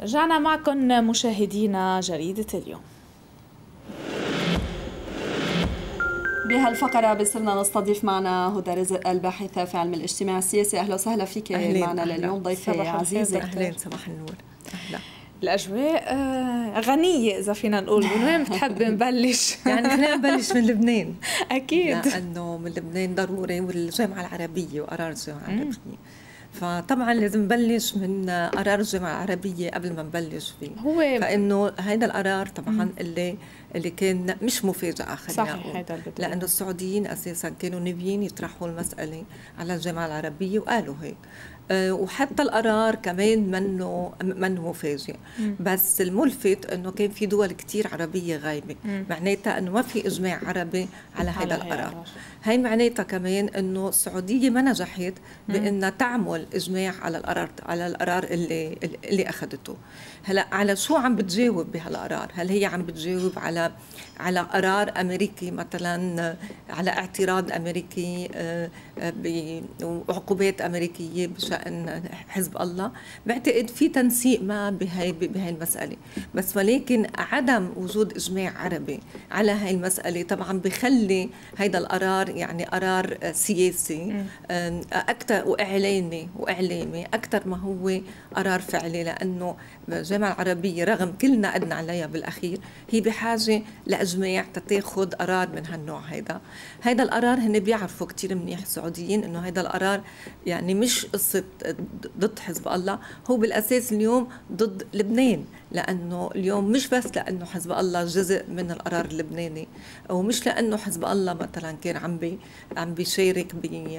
رجعنا معكم مشاهدينا جريدة اليوم. بهالفقرة بصرنا نستضيف معنا هدى رزق الباحثة في علم الاجتماع السياسي. أهلا وسهلا فيك معنا لليوم ضيفة عزيزة. أهلا، صباح النور. أهلا. الأجواء غنية إذا فينا نقول. من وين بتحب نبلش؟ يعني خلينا نبلش من لبنان. أكيد، لأنه من لبنان ضروري، والجامعة العربية وقرار الجامعة العربية. فطبعا لازم نبلش من قرار الجامعة العربية قبل ما نبلش فيه. فإنه هذا القرار طبعا اللي كان مش مفاجأة، خلينا نقول، لأنه السعوديين أساسا كانوا ناويين يطرحوا المسألة على الجامعة العربية وقالوا هيك. وحتى القرار كمان منه مفاجئ. بس الملفت انه كان في دول كتير عربيه غايبه، معناتها انه ما في اجماع عربي على هذا القرار. هي معناتها كمان انه السعوديه ما نجحت بانها تعمل اجماع على القرار اللي اخذته. هلا على شو عم بتجاوب بهالقرار؟ هل هي عم بتجاوب على قرار امريكي مثلا، على اعتراض امريكي وعقوبات امريكيه بشان حزب الله؟ بعتقد في تنسيق ما بهي المساله، بس ولكن عدم وجود اجماع عربي على هاي المساله طبعا بخلي هيدا القرار يعني قرار سياسي اكثر واعلامي اكثر ما هو قرار فعلي، لانه الجامعه العربيه رغم كلنا قدنا عليها بالاخير هي بحاجه لاجماع تتاخذ قرار من هالنوع. هيدا القرار هن بيعرفوا كثير منيح السعوديين انه هيدا القرار يعني مش قصه ضد حزب الله، هو بالاساس اليوم ضد لبنان، لانه اليوم مش بس لانه حزب الله جزء من القرار اللبناني، ومش لانه حزب الله مثلا كان عم بيشارك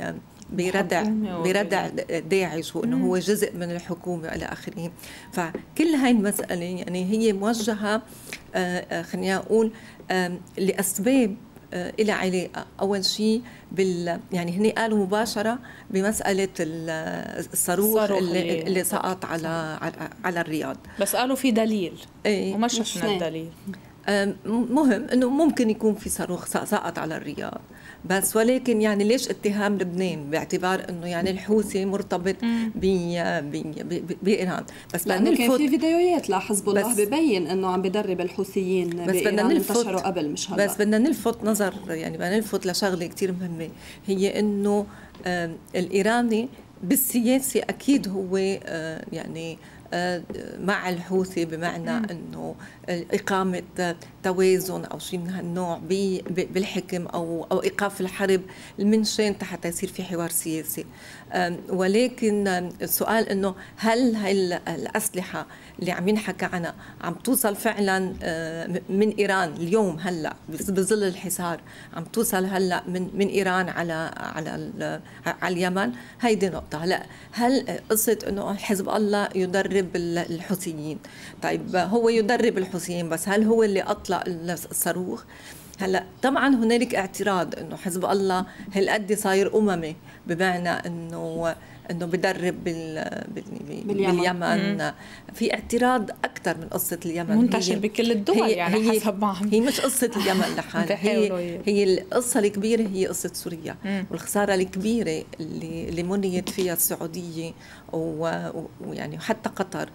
بردع داعش وانه هو جزء من الحكومه الى اخره. فكل هاي المساله يعني هي موجهه خلينا نقول لاسباب إلى علاقة. أول شيء يعني هني قالوا مباشرة بمسألة الصاروخ اللي سقط على الرياض، بس قالوا في دليل وما شفنا الدليل. مهم انه ممكن يكون في صاروخ سقط على الرياض، بس ولكن يعني ليش اتهام لبنان باعتبار انه يعني الحوثي مرتبط بايران؟ بس لانه كان في فيديوهات لحزب الله ببين انه عم بدرب الحوثيين بايران انتشروا قبل مش هلا. بس بدنا نلفت نظر، يعني بدنا نلفت لشغله كثير مهمه، هي انه الايراني بالسياسه اكيد هو يعني مع الحوثي، بمعنى انه اقامه توازن او شيء من هالنوع بالحكم او ايقاف الحرب من شان حتى يصير في حوار سياسي. ولكن السؤال انه هل هاي الاسلحه اللي عم ينحكى عنها عم توصل فعلا من ايران اليوم هلا بظل الحصار، عم توصل هلا من ايران على اليمن؟ هيدي نقطه. هلا هل قصه انه حزب الله يدرب الحوثيين؟ طيب هو يدرب الحوثيين، بس هل هو اللي اطلق الصاروخ؟ هلا طبعا هنالك اعتراض انه حزب الله هالقد صاير اممي، بمعنى انه بدرب باليمن. في اعتراض اكثر من قصه اليمن، منتشر بكل الدول. يعني حسب ما هي مش قصه اليمن لحالها، هي القصه الكبيره هي قصه سوريا والخساره الكبيره اللي منيت فيها السعوديه ويعني حتى قطر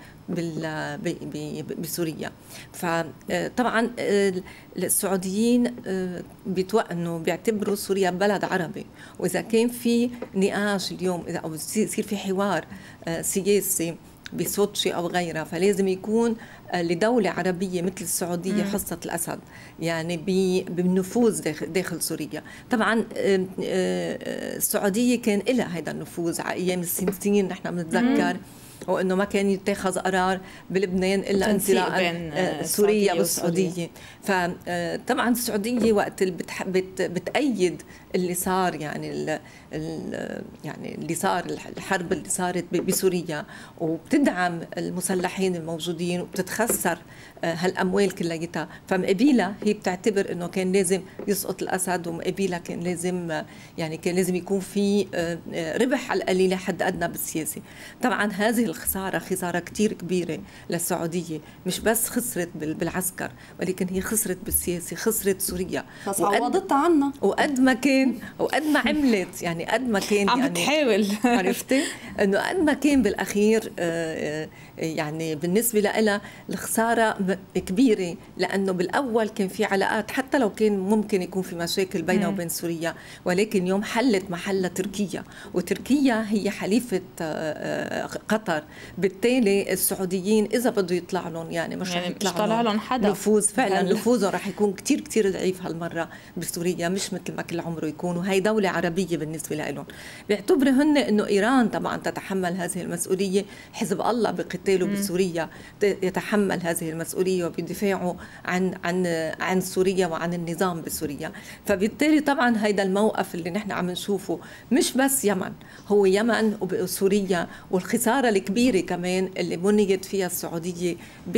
بسوريا. فطبعا السعوديين انه بيعتبروا سوريا بلد عربي، واذا كان في نقاش اليوم او يصير في حوار سياسي بسوتشي او غيرها، فلازم يكون لدولة عربية مثل السعودية حصة الأسد، يعني بالنفوذ داخل سوريا. طبعا السعودية كان لها هذا النفوذ على أيام السنين، نحن بنتذكر، وانه ما كان يتخذ قرار بلبنان الا انزلاء سوريا والسعوديه. فطبعا السعوديه وقت اللي بتأيد اللي صار، يعني اللي صار الحرب اللي صارت بسوريا، وبتدعم المسلحين الموجودين وبتتخسر هالاموال كلياتها، فمقابلها هي بتعتبر انه كان لازم يسقط الاسد، ومقابلها كان لازم يكون في ربح على القليله حد ادنى بالسياسه. طبعا هذه الخسارة خسارة كتير كبيرة للسعودية، مش بس خسرت بالعسكر ولكن هي خسرت بالسياسة، خسرت سوريا بس عوضت عنا. وقد ما كان وقد ما عملت يعني قد ما كان عم يعني بتحاول عرفتي انه قد ما كان بالاخير يعني بالنسبه لها الخساره كبيره، لانه بالاول كان في علاقات حتى لو كان ممكن يكون في مشاكل بينها وبين سوريا، ولكن يوم حلت محلها تركيا، وتركيا هي حليفه قطر، بالتالي السعوديين اذا بده يطلع لهم يعني مش رح يطلع لهم حدا نفوذ، فعلا نفوذهم رح يكون كتير كتير ضعيف هالمره بسوريا، مش مثل ما كل عمره يكون، وهي دوله عربيه بالنسبه لهم. بيعتبروا هن انه ايران طبعا تتحمل هذه المسؤوليه، حزب الله بقتاله بسوريا يتحمل هذه المسؤوليه وبيدافعوا عن سوريا وعن النظام بسوريا. فبالتالي طبعا هيدا الموقف اللي نحن عم نشوفه مش بس يمن، هو يمن وسوريا، والخساره الكبيره كمان اللي بنيت فيها السعوديه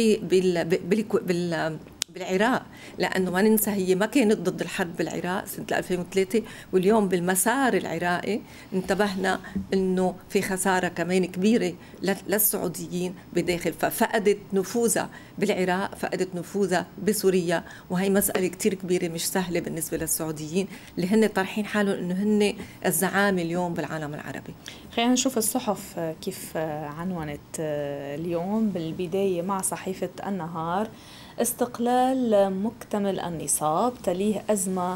بالعراق، لأنه ما ننسى هي ما كانت ضد الحرب بالعراق سنة 2003، واليوم بالمسار العراقي انتبهنا أنه في خسارة كمان كبيرة للسعوديين بداخل، ففقدت نفوذها بالعراق، فقدت نفوذها بسوريا، وهي مسألة كتير كبيرة مش سهلة بالنسبة للسعوديين اللي هن طرحين حالهم أنه هن الزعامة اليوم بالعالم العربي. خلينا نشوف الصحف كيف عنونت اليوم. بالبداية مع صحيفة النهار: استقلال مكتمل النصاب تليه أزمة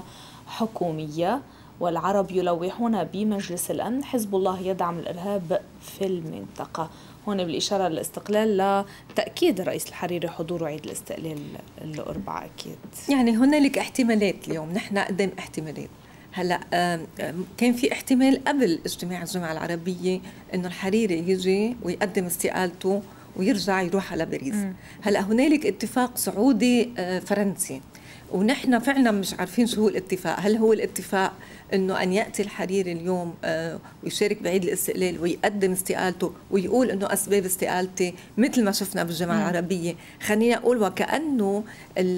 حكومية، والعرب يلوحون بمجلس الأمن، حزب الله يدعم الإرهاب في المنطقة. هون بالإشارة للاستقلال لتأكيد الرئيس الحريري حضور عيد الاستقلال الأربعاء. أكيد يعني هنالك احتمالات، اليوم نحن قدام احتمالات. هلا كان في احتمال قبل اجتماع الجامعة العربية انه الحريري يجي ويقدم استقالته ويرجع يروح على باريس. هلا هنالك اتفاق سعودي فرنسي، ونحن فعلا مش عارفين شو هو الاتفاق. هل هو الاتفاق انه ان ياتي الحريري اليوم ويشارك بعيد الاستقلال ويقدم استقالته ويقول انه اسباب استقالتي مثل ما شفنا بالجامعه العربيه، خلينا اقول وكانه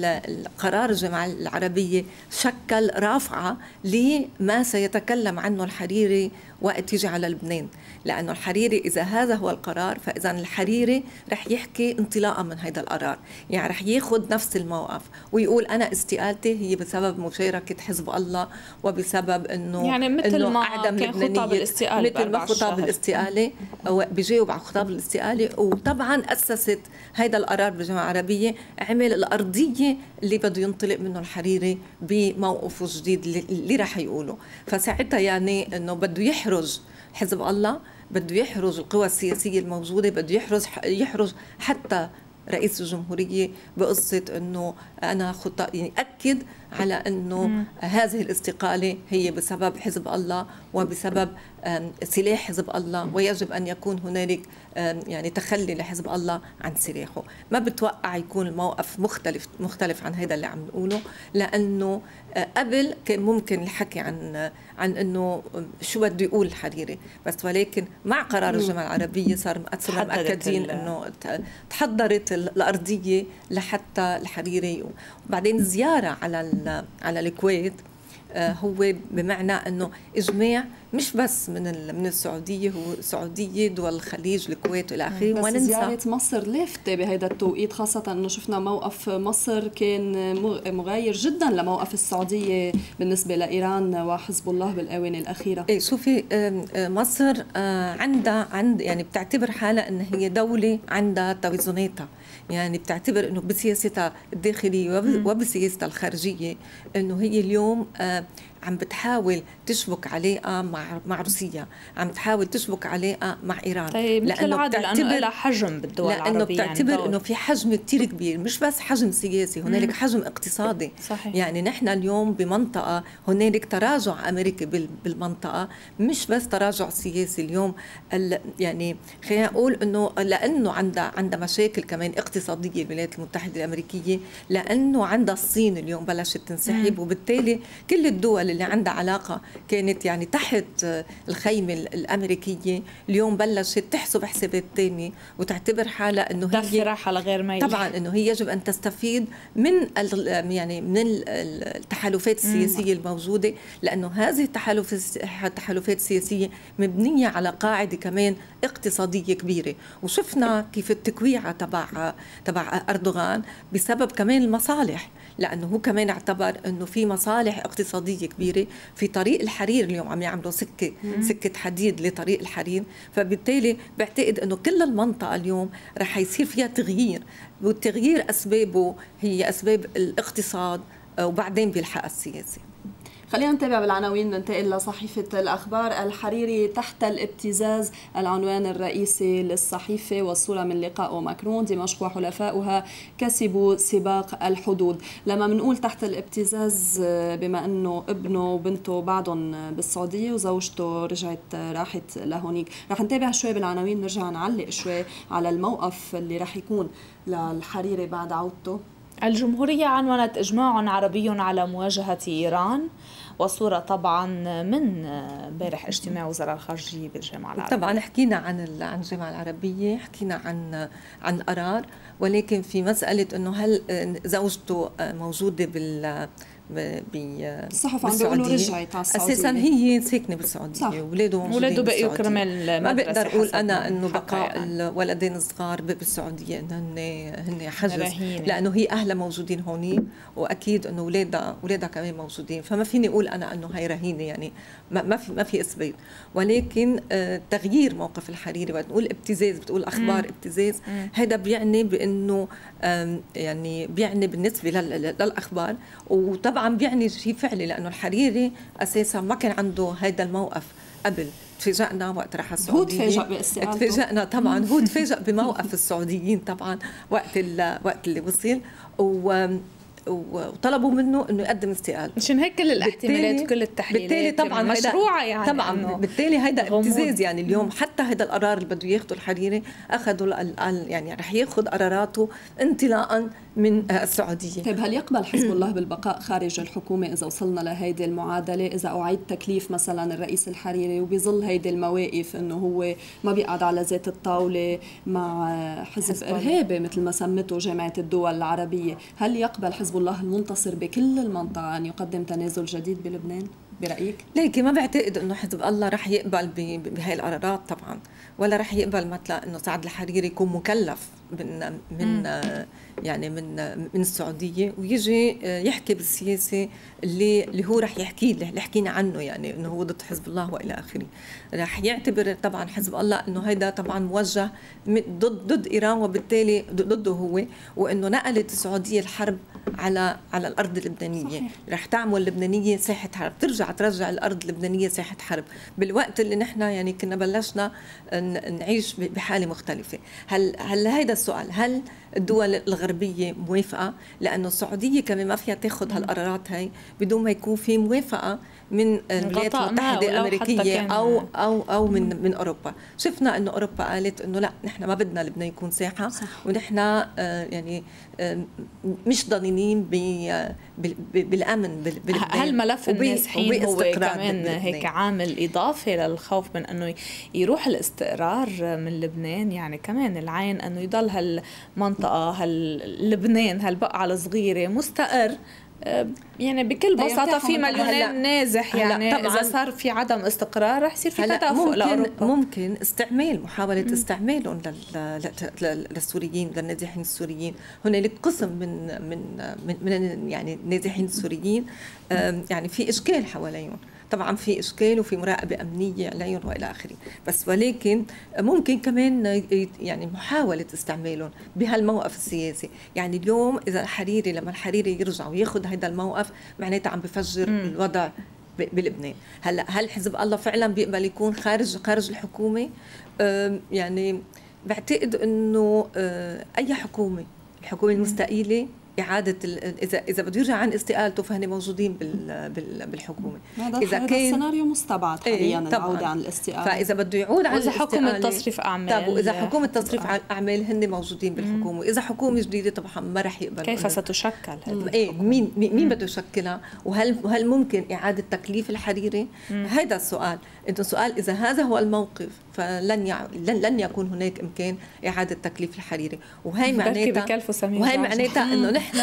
القرار الجامعه العربيه شكل رافعه لما سيتكلم عنه الحريري وقت يجي على لبنان، لانه الحريري اذا هذا هو القرار فاذا الحريري رح يحكي انطلاقا من هذا القرار، يعني رح ياخذ نفس الموقف ويقول انا استقالتي هي بسبب مشاركه حزب الله وبسبب انه يعني مثل ما كان خطاب الاستقاله، مثل ما خطاب الاستقاله بيجاوب على خطاب الاستقاله. وطبعا اسست هذا القرار بالجامعه العربيه، عمل الارضيه اللي بده ينطلق منه الحريري بموقفه الجديد اللي رح يقوله. فساعتها يعني انه بده يحرج حزب الله، بده يحرج القوى السياسيه الموجوده، بده يحرج حتى رئيس الجمهورية بقصة أنه أنا يعني أكد على أنه هذه الاستقالة هي بسبب حزب الله وبسبب سلاح حزب الله، ويجب أن يكون هنالك يعني تخلي لحزب الله عن سلاحه. ما بتوقع يكون الموقف مختلف عن هذا اللي عم نقوله، لأنه قبل كان ممكن الحكي عن أنه شو بده يقول الحريري، بس ولكن مع قرار الجامعة العربية صار مأكدين أنه تحضرت الأرضية لحتى الحريري. وبعدين زيارة على الكويت هو بمعنى أنه إجماع مش بس من السعودية، هو السعودية دول الخليج الكويت إلى آخره. بس زيارة مصر لافتة بهذا التوقيت، خاصة أنه شفنا موقف مصر كان مغاير جدا لموقف السعودية بالنسبة لإيران وحزب الله بالآونة الأخيرة. إيه شوفي مصر عندها يعني بتعتبر حالها أن هي دولة عندها توازناتها، يعني بتعتبر أنه بسياستها الداخلية وبسياستها الخارجية أنه هي اليوم عم بتحاول تشبك علاقة مع روسيا، عم تحاول تشبك علاقة مع إيران. طيب مثل العادة لأنه لها حجم بالدول العربية، لأنه بتعتبر يعني أنه في حجم كتير كبير، مش بس حجم سياسي، هنالك حجم اقتصادي. صحيح. يعني نحن اليوم بمنطقة هنالك تراجع أمريكي بالمنطقة، مش بس تراجع سياسي. اليوم يعني خلينا نقول أنه لأنه عندها مشاكل كمان اقتصادية الولايات المتحدة الأمريكية، لأنه عندها الصين اليوم بلشت تنسحب، وبالتالي كل الدول الدول اللي عندها علاقة كانت يعني تحت الخيمة الأمريكية اليوم بلشت تحسب حسابات تانية وتعتبر حالها أنه هي راحة لغير ميل. طبعا أنه هي يجب أن تستفيد من يعني من التحالفات السياسية الموجودة، لأنه هذه التحالفات السياسية مبنية على قاعدة كمان اقتصادية كبيرة، وشفنا كيف التكويعة تبع أردوغان بسبب كمان المصالح، لأنه هو كمان اعتبر أنه في مصالح اقتصادية كبيرة في طريق الحرير. اليوم عم يعملوا سكة حديد لطريق الحرير، فبالتالي بعتقد أنه كل المنطقة اليوم رح يصير فيها تغيير، والتغيير أسبابه هي أسباب الاقتصاد وبعدين بيلحق السياسي. خلينا نتابع بالعناوين، ننتقل لصحيفة الأخبار. الحريري تحت الابتزاز العنوان الرئيسي للصحيفة، والصورة من لقاء ماكرون. دمشق وحلفاؤها كسبوا سباق الحدود. لما بنقول تحت الابتزاز بما أنه ابنه وبنته بعدهم بالسعودية وزوجته راحت لهونيك، رح نتابع شوي بالعناوين، نرجع نعلق شوي على الموقف اللي رح يكون للحريري بعد عودته. الجمهورية عنونت إجماع عربي على مواجهة إيران، وصورة طبعا من امبارح اجتماع وزراء الخارجية بالجامعة العربية. طبعا حكينا عن الجامعة العربية، حكينا عن قرار، ولكن في مسألة انه هل زوجته موجودة الصحف عم بيقولوا رجعت على السعودية، اساسا هي ساكنه بالسعوديه ولاده بقيوا كرمال ما بقدر اقول انا انه بقاء الولدين الصغار بالسعوديه انه هن حجز، لانه هي اهلها موجودين هون، واكيد انه اولادها كمان موجودين، فما فيني اقول انا انه هي رهينه، يعني ما في اثبات. ولكن تغيير موقف الحريري، وقت نقول ابتزاز بتقول اخبار ابتزاز، هذا بيعني بانه يعني بيعني بالنسبه للاخبار، وطبعا بيعني شيء فعلي، لانه الحريري اساسا ما كان عنده هذا الموقف قبل. تفاجئنا وقت راح السعوديه، هو تفاجئ باستقالته، تفاجئنا طبعا، هو تفاجئ بموقف السعوديين طبعا وقت اللي وصل، وطلبوا منه انه يقدم استقالته. مشان هيك كل الاحتمالات وكل التحليلات بالتالي طبعا مشروعه، يعني طبعا بالتالي هيدا ابتزاز، يعني اليوم حتى هذا القرار اللي بده ياخذه الحريري اخذوا يعني رح ياخذ قراراته انطلاقا من السعوديه. طيب هل يقبل حزب الله بالبقاء خارج الحكومه اذا وصلنا لهيدي المعادله، اذا اعيد تكليف مثلا الرئيس الحريري وبيظل هيدي المواقف انه هو ما بيقعد على ذات الطاوله مع حزب ارهابي مثل ما سمته جامعه الدول العربيه، هل يقبل حزب الله المنتصر بكل المنطقه ان يقدم تنازل جديد بلبنان برأيك؟ ليكي ما بعتقد انه حزب الله رح يقبل بهاي القرارات طبعا، ولا رح يقبل مثلا انه سعد الحريري يكون مكلف من السعوديه ويجي يحكي بالسياسه اللي هو رح يحكي اللي حكينا عنه، يعني انه هو ضد حزب الله والى اخره. رح يعتبر طبعا حزب الله انه هيدا طبعا موجه ضد ايران، وبالتالي ضده هو، وانه نقلت السعوديه الحرب على الارض اللبنانيه. صحيح. رح تعمل اللبنانيه ساحه حرب، ترجع الارض اللبنانيه ساحه حرب، بالوقت اللي نحن يعني كنا بلشنا نعيش بحاله مختلفه. هل هيدا السؤال، هل الدول الغربيه موافقه؟ لانه السعوديه كمان ما فيها تاخذ هالقرارات هاي بدون ما يكون في موافقه من الولايات المتحده الامريكيه او من اوروبا. شفنا انه اوروبا قالت انه لا، نحن ما بدنا لبنان يكون ساحه، ونحن يعني مش ضامنين بالامن بلبنان. هل ملف النازحين هو كمان هيك عامل اضافي للخوف من انه يروح الاستقرار من لبنان؟ يعني كمان العين انه يضل هالمنطقه لبنان هالبقعه الصغيره مستقر، يعني بكل بساطة في مليونين نازح، يعني إذا صار في عدم استقرار رح يصير في تدافق لأوروبا. ممكن محاولة استعمالهم للسوريين، للنازحين السوريين. هنالك قسم من يعني النازحين السوريين يعني في إشكال حواليهم، طبعا في إشكال وفي مراقبة أمنية عليهم وإلى آخره، بس ولكن ممكن كمان يعني محاولة استعمالهم بهالموقف السياسي. يعني اليوم إذا لما الحريري يرجع وياخذ هذا الموقف، معناتها عم بفجر الوضع بلبنان. هل حزب الله فعلا بيقبل يكون خارج الحكومة؟ يعني بعتقد إنه أي الحكومة المستقيلة اعاده اذا بده يرجع عن استقالته فهن موجودين بالحكومه. اذا كان السيناريو مستبعد حاليا العوده عن الاستقاله. فاذا بده يعود عن الاستقاله حكومه تصريف اعمال. طب واذا حكومه تصريف اعمال هن موجودين بالحكومه، واذا حكومه جديده طبعا ما رح يقبل. كيف ستشكل هذه؟ ايه مين بده يشكلها؟ وهل ممكن اعاده تكليف الحريري؟ هذا السؤال. انه سؤال اذا هذا هو الموقف لن يكون هناك امكان اعاده تكليف الحريري، وهي معناتها انه نحن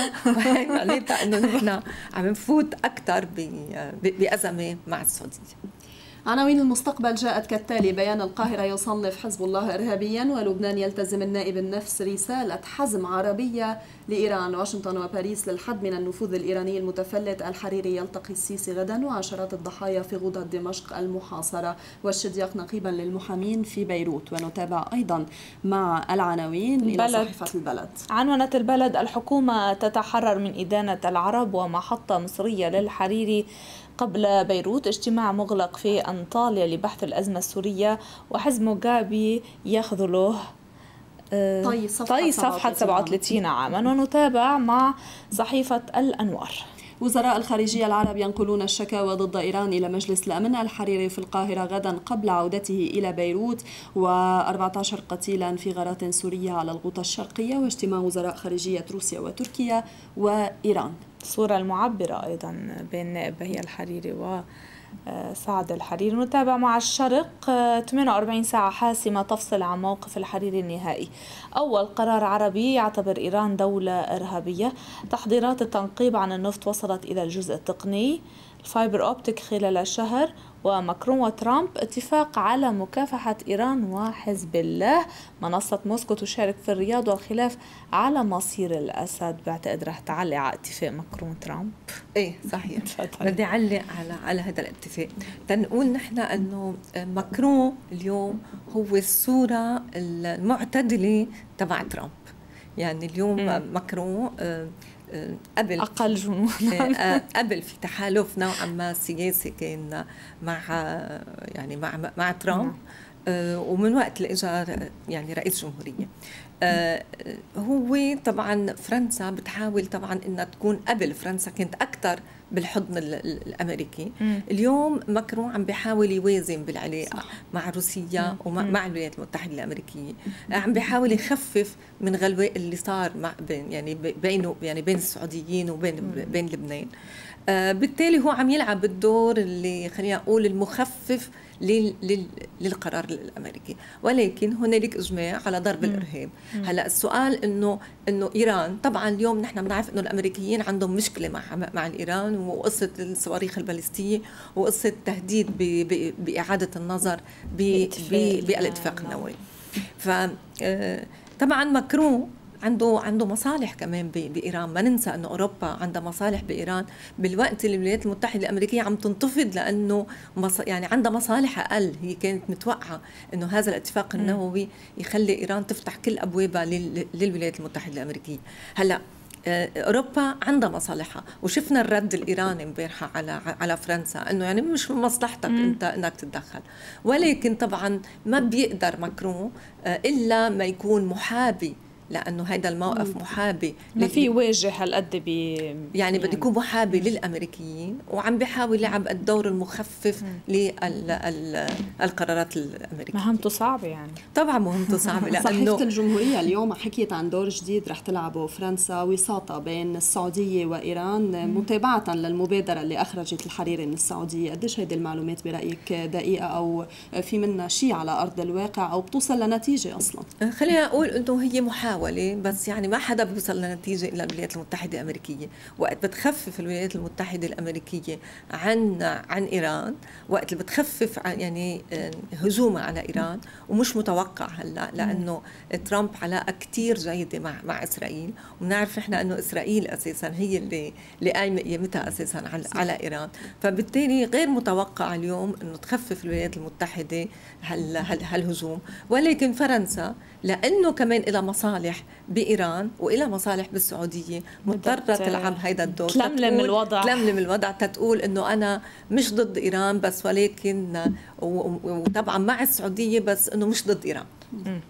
عم نفوت اكثر بازمه مع السعوديه. عناوين المستقبل جاءت كالتالي: بيان القاهرة يصنف حزب الله إرهابيا، ولبنان يلتزم النائب النفس رسالة حزم عربية لإيران. واشنطن وباريس للحد من النفوذ الإيراني المتفلت. الحريري يلتقي السيسي غدا، وعشرات الضحايا في غدة دمشق المحاصرة. والشدياق نقيبا للمحامين في بيروت. ونتابع أيضا مع العناوين إلى صحيفة البلد. عنونت البلد: الحكومة تتحرر من إدانة العرب، ومحطة مصرية للحريري قبل بيروت. اجتماع مغلق في أنطاليا لبحث الأزمة السورية، وحزب موغابي يخذله طي صفحة 37 عاما. ونتابع مع صحيفة الأنوار. وزراء الخارجية العرب ينقلون الشكاوى ضد إيران إلى مجلس الأمن. الحريري في القاهرة غدا قبل عودته إلى بيروت. و14 قتيلا في غارات سورية على الغوطة الشرقية. واجتماع وزراء خارجية روسيا وتركيا وإيران. الصورة المعبرة أيضا بين نائب بهية الحريري وسعد الحريري. نتابع مع الشرق: 48 ساعة حاسمة تفصل عن موقف الحريري النهائي. أول قرار عربي يعتبر إيران دولة إرهابية. تحضيرات التنقيب عن النفط وصلت إلى الجزء التقني. الفايبر أوبتيك خلال شهر. وماكرون وترامب اتفاق على مكافحة إيران وحزب الله. منصة موسكو تشارك في الرياض. والخلاف على مصير الأسد. بعتقد رح تعلق على اتفاق ماكرون وترامب. ايه صحيح. بدي أعلق على هذا الاتفاق. تنقول نحن أنه ماكرون اليوم هو الصورة المعتدلة تبع ترامب. يعني اليوم ماكرون قبل أقل جنون قبل في تحالف نوعا ما سياسي كان مع ترامب. ومن وقت اللي اجى يعني رئيس جمهورية. هو طبعا فرنسا بتحاول طبعا انها تكون قبل. فرنسا كانت اكثر بالحضن الامريكي. اليوم ماكرون عم بيحاول يوازن بالعلاقه مع روسيا ومع الولايات المتحده الامريكيه. عم بيحاول يخفف من غلواء اللي صار بين السعوديين وبين لبنان. بالتالي هو عم يلعب الدور اللي خلينا نقول المخفف للقرار الامريكي، ولكن هنالك اجماع على ضرب الارهاب. هلا السؤال انه ايران، طبعا اليوم نحن بنعرف انه الامريكيين عندهم مشكله مع الايران، وقصه الصواريخ الباليستيه، وقصه تهديد باعاده النظر بالاتفاق النووي. فطبعا ماكرون عنده مصالح كمان بإيران. ما ننسى أنه أوروبا عندها مصالح بإيران بالوقت اللي الولايات المتحدة الأمريكية عم تنتفض، لأنه يعني عندها مصالح أقل. هي كانت متوقعة أنه هذا الاتفاق النووي يخلي إيران تفتح كل أبوابها للولايات المتحدة الأمريكية. هلأ أوروبا عندها مصالحها، وشفنا الرد الإيراني امبارحة على فرنسا أنه يعني مش من مصلحتك أنت أنك تتدخل. ولكن طبعا ما بيقدر ماكرون إلا ما يكون محابي، لأنه هذا الموقف محابي. ما في واجه هالقد يعني بده يكون محابي للأمريكيين، وعم بيحاول يلعب الدور المخفف للقرارات الأمريكية. مهمته صعبة يعني. طبعا مهمته صعبة لأنه صحيفة الجمهورية اليوم حكيت عن دور جديد رح تلعبه فرنسا، وساطة بين السعودية وإيران متابعة للمبادرة اللي أخرجت الحريري من السعودية. قديش هيدي المعلومات برأيك دقيقة، أو في منها شيء على أرض الواقع، أو بتوصل لنتيجة أصلا؟ خلينا أقول أنه هي محاولة، بس يعني ما حدا بيوصل لنتيجة إلا الولايات المتحدة الأمريكية. وقت بتخفف الولايات المتحدة الأمريكية عن إيران، وقت اللي بتخفف يعني هجومها على إيران، ومش متوقع هلا لأنه ترامب علاقة كتير جيدة مع إسرائيل، ونعرف إحنا أنه إسرائيل أساسا هي اللي قايمة قيمتها أساسا على إيران. فبالتالي غير متوقع اليوم أنه تخفف الولايات المتحدة هالهجوم. ولكن فرنسا لأنه كمان إلى مصالح بإيران وإلى مصالح بالسعودية مضطرة تلعب هيدا الدور، تلملم الوضع تتقول إنه أنا مش ضد إيران بس، ولكن وطبعا مع السعودية بس إنه مش ضد إيران.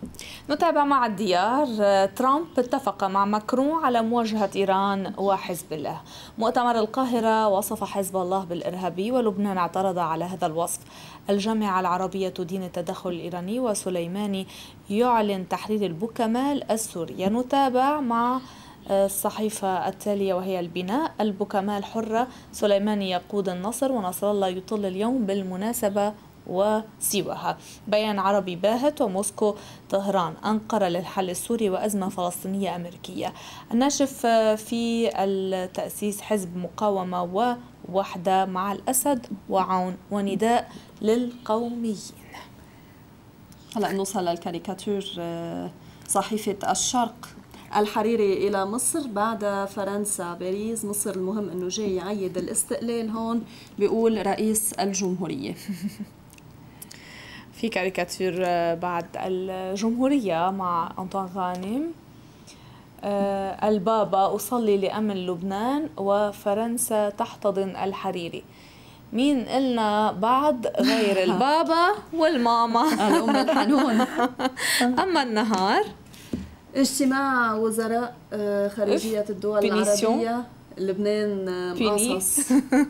نتابع مع الديار. ترامب اتفق مع ماكرون على مواجهة إيران وحزب الله. مؤتمر القاهرة وصف حزب الله بالإرهابي ولبنان اعترض على هذا الوصف. الجامعة العربية تدين التدخل الإيراني وسليماني يعلن تحرير البوكمال السورية. نتابع مع الصحيفة التالية وهي البناء. البوكمال حرة، سليماني يقود النصر، ونصر الله يطل اليوم بالمناسبة وسواها. بيان عربي باهت. وموسكو طهران أنقرة للحل السوري وأزمة فلسطينية أمريكية. الناشف في التأسيس حزب مقاومة ووحدة مع الأسد وعون ونداء للقوميين. هلا نوصل للكاريكاتير. صحيفة الشرق. الحريري إلى مصر بعد فرنسا باريس. مصر المهم أنه جاي يعيد الاستقلال هون، بيقول رئيس الجمهورية. في كاريكاتير بعد الجمهورية مع أنطوان غانم. البابا أصلي لأمن لبنان وفرنسا تحتضن الحريري. مين قلنا بعد غير البابا والماما الأم الحنون. أما النهار اجتماع وزراء خارجية الدول العربية. لبنان مقاصص.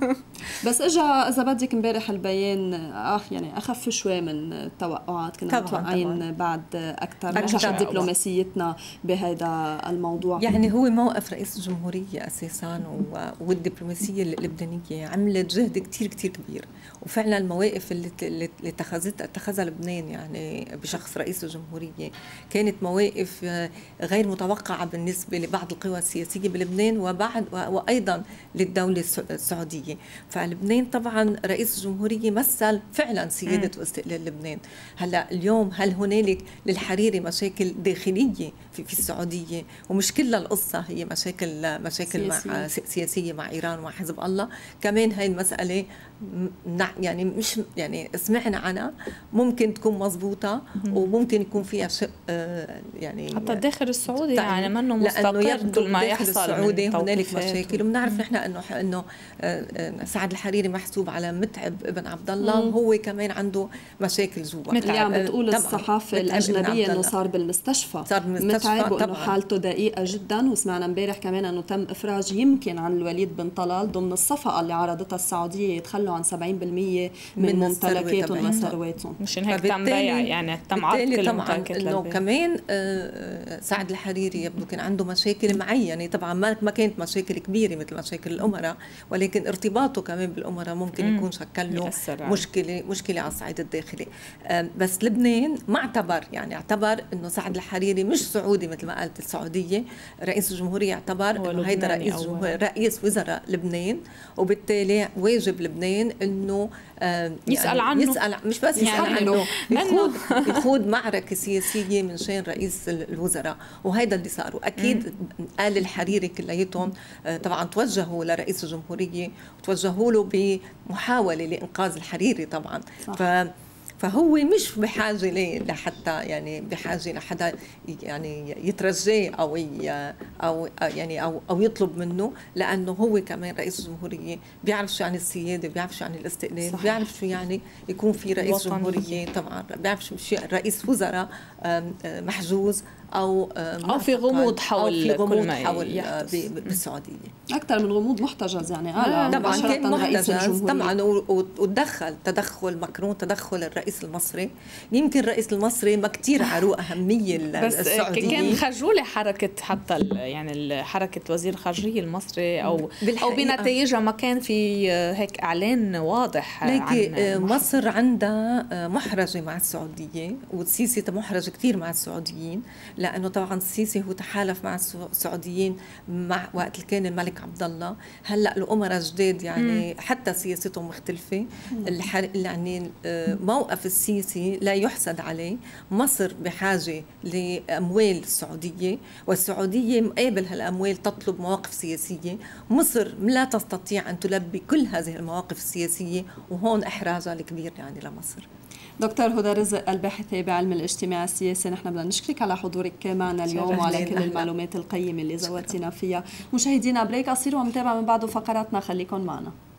بس اجى اذا بدك امبارح البيان يعني اخف شوي من التوقعات. كنا متوقعين بعد اكثر. نجحت دبلوماسيتنا بهذا الموضوع. يعني هو موقف رئيس الجمهورية اساسا والدبلوماسية اللبنانية عملت جهد كثير كبير، وفعلا المواقف اللي اتخذها لبنان يعني بشخص رئيس الجمهورية كانت مواقف غير متوقعة بالنسبة لبعض القوى السياسية بلبنان وأيضا للدولة السعودية. فلبنان طبعا رئيس الجمهورية مثل فعلا سيادة واستقلال لبنان. هلا اليوم هل هنالك للحريري مشاكل داخلية في السعودية، ومش كل القصة هي مشاكل سياسية مع إيران ومع حزب الله. كمان هاي المسألة يعني مش يعني سمعنا عنها، ممكن تكون مزبوطة وممكن يكون فيها شق يعني حتى الداخل السعودي يعني منه مستقر كل ما يحصل السعودي هنالك مشاكل. وبنعرف نحن انه سعد الحريري محسوب على متعب ابن عبد الله، وهو كمان عنده مشاكل جوا. اللي عم بتقول الصحافه الاجنبيه انه صار بالمستشفى متعب وانه حالته دقيقه جدا. وسمعنا امبارح كمان انه تم افراج يمكن عن الوليد بن طلال ضمن الصفقه اللي عرضتها السعوديه يتخلوا عن 70% من ممتلكاتهم وثرواتهم. مشان هيك تم بيع يعني تم عرض كل الممتلكات انه كمان سعد الحريري يبدو كان عنده مشاكل معينه. طبعا ما كانت مشاكل كبيره مثل مشاكل الامراء، ولكن ارتباطه كمان بالامراء ممكن يكون شكل له مشكله على الصعيد الداخلي. بس لبنان ما اعتبر انه سعد الحريري مش سعودي مثل ما قالت السعوديه. رئيس الجمهوريه اعتبر انه هيدا رئيس وزراء لبنان، وبالتالي واجب لبنان انه يسأل عنه. مش بس يسأل عنه، يخوض معركة سياسية من شان رئيس الوزراء. وهيدا اللي صار. وأكيد قال الحريري كلياتهم طبعا توجهوا لرئيس الجمهورية وتوجهوا له بمحاولة لإنقاذ الحريري طبعا. فهو مش بحاجة لحتى يعني بحاجة لحدا يعني يترجاه أو يطلب منه، لأنه هو كمان رئيس الجمهورية بيعرف شو يعني السيادة، بيعرف شو يعني الاستقلال، بيعرف شو يعني يكون في رئيس جمهورية طبعا، بيعرف شو رئيس وزراء محجوز أو في غموض حول بالسعودية. أكثر من غموض محتجز يعني. طبعا كان محتجز طبعا. تدخل ماكرون، تدخل الرئيس المصري. يمكن الرئيس المصري ما كتير عروه أهمية السعودية. بس كان خجولة حركة حتى يعني حركة وزير الخارجية المصري أو بنتائجها ما كان في هيك إعلان واضح. لكن مصر عندها محرجة مع السعودية، والسيسي محرج كتير مع السعوديين، لأنه طبعا السيسي هو تحالف مع السعوديين مع وقت كان الملك عبد الله. هلا الأمراء جداد يعني حتى سياستهم مختلفة. يعني موقف السيسي لا يحسد عليه. مصر بحاجة لأموال السعودية، والسعودية مقابل هالأموال تطلب مواقف سياسية. مصر لا تستطيع أن تلبي كل هذه المواقف السياسية، وهون إحراجها الكبير يعني لمصر. دكتور هدى رزق الباحثة بعلم الاجتماع السياسي، نحن بدنا نشكرك على حضورك معنا اليوم وعلى كل المعلومات القيمة اللي زودتينا فيها. مشاهدينا بريك قصير ومتابعة من بعده فقراتنا، خليكم معنا.